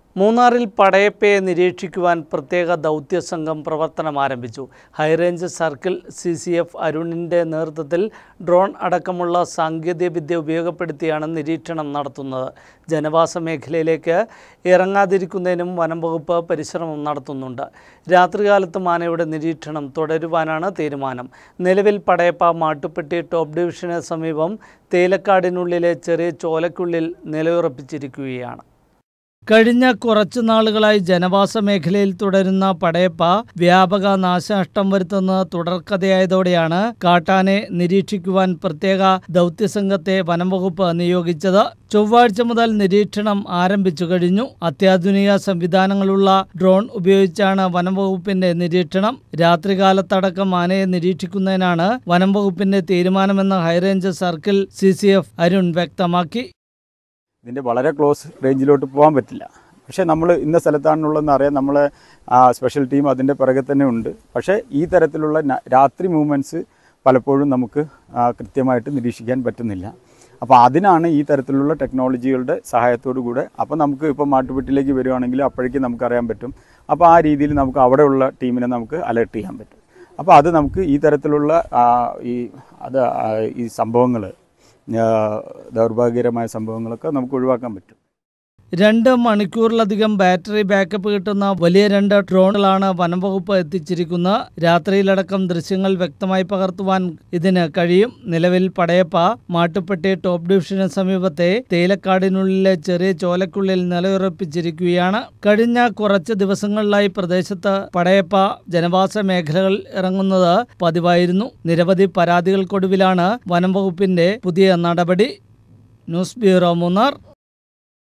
മൂന്നാറിൽ പടയപ്പയെ നിരീക്ഷിക്കുവാൻ പ്രത്യേക ദൗത്യസംഘം പ്രവർത്തനം ആരംഭിച്ചു. ഹൈറേഞ്ച് സർക്കിൾ CCF അരുണിൻ്റെ നേതൃത്വത്തിൽ ഡ്രോൺ അടക്കമുള്ള സാങ്കേതികവിദ്യ ഉപയോഗപ്പെടുത്തിയാണ് നിരീക്ഷണം നടത്തുന്നത്. ജനവാസ മേഖലയിലേക്ക് ഇറങ്ങാതിരിക്കുന്നതിനും വനം വകുപ്പ് പരിശ്രമം നടത്തുന്നുണ്ട്. രാത്രികാലത്ത് ആനയുടെ നിരീക്ഷണം തുടരുവാനാണ് തീരുമാനം. നിലവിൽ പടയപ്പ മാട്ടുപ്പെട്ടി ടോപ്പ് ഡിവിഷന് സമീപം തേയിലക്കാടിനുള്ളിലെ ചെറിയ ചോലയ്ക്കുള്ളിൽ നിലയുറപ്പിച്ചിരിക്കുകയാണ്. കഴിഞ്ഞ കുറച്ചു നാളുകളായി ജനവാസ മേഖലയിൽ തുടരുന്ന പടയപ്പ വ്യാപക നാശനഷ്ടം വരുത്തുന്ന തുടർക്കഥയായതോടെയാണ് കാട്ടാനെ നിരീക്ഷിക്കുവാൻ പ്രത്യേക ദൗത്യസംഘത്തെ വനംവകുപ്പ് നിയോഗിച്ചത്. ചൊവ്വാഴ്ച മുതൽ നിരീക്ഷണം ആരംഭിച്ചു കഴിഞ്ഞു. അത്യാധുനിക സംവിധാനങ്ങളുള്ള ഡ്രോൺ ഉപയോഗിച്ചാണ് വനംവകുപ്പിന്റെ നിരീക്ഷണം. രാത്രികാലത്തടക്കം ആനയെ നിരീക്ഷിക്കുന്നതിനാണ് വനംവകുപ്പിന്റെ തീരുമാനമെന്ന് ഹൈറേഞ്ച് സർക്കിൾ CCF അരുൺ വ്യക്തമാക്കി. ഇതിൻ്റെ വളരെ ക്ലോസ് റേഞ്ചിലോട്ട് പോകാൻ പറ്റില്ല. പക്ഷേ നമ്മൾ ഇന്ന സ്ഥലത്താണുള്ളതെന്ന് അറിയാം. നമ്മളെ സ്പെഷ്യൽ ടീം അതിൻ്റെ പിറകെ തന്നെ ഉണ്ട്. പക്ഷേ ഈ തരത്തിലുള്ള രാത്രി മൂവ്മെൻറ്റ്സ് പലപ്പോഴും നമുക്ക് കൃത്യമായിട്ട് നിരീക്ഷിക്കാൻ പറ്റുന്നില്ല. അപ്പോൾ അതിനാണ് ഈ തരത്തിലുള്ള ടെക്നോളജികളുടെ സഹായത്തോടു കൂടെ അപ്പോൾ നമുക്ക് ഇപ്പോൾ മാട്ടുപ്പെട്ടിയിലേക്ക് വരുവാണെങ്കിൽ അപ്പോഴേക്കും നമുക്കറിയാൻ പറ്റും. അപ്പോൾ ആ രീതിയിൽ നമുക്ക് അവിടെയുള്ള ടീമിനെ നമുക്ക് അലേർട്ട് ചെയ്യാൻ പറ്റും. അപ്പോൾ അത് നമുക്ക് ഈ തരത്തിലുള്ള ഈ സംഭവങ്ങൾ ദൗർഭാഗ്യകരമായ സംഭവങ്ങളൊക്കെ നമുക്ക് ഒഴിവാക്കാൻ പറ്റും. 2 മണിക്കൂറിലധികം ബാറ്ററി ബാക്കപ്പ് കിട്ടുന്ന വലിയ 2 ഡ്രോണുകളാണ് വനംവകുപ്പ് എത്തിച്ചിരിക്കുന്നത്. രാത്രിയിലടക്കം ദൃശ്യങ്ങൾ വ്യക്തമായി പകർത്തുവാൻ ഇതിന് കഴിയും. നിലവിൽ പടയപ്പ മാട്ടുപ്പെട്ടി ടോപ്പ് ഡിവിഷന് സമീപത്തെ തേയിലക്കാടിനുള്ളിലെ ചെറിയ ചോലയ്ക്കുള്ളിൽ നിലയുറപ്പിച്ചിരിക്കുകയാണ്. കഴിഞ്ഞ കുറച്ച് ദിവസങ്ങളിലായി പ്രദേശത്ത് പടയപ്പ ജനവാസ മേഖലകളിൽ ഇറങ്ങുന്നത് പതിവായിരുന്നു. നിരവധി പരാതികൾക്കൊടുവിലാണ് വനംവകുപ്പിന്റെ പുതിയ നടപടി. News bureau, Munnar.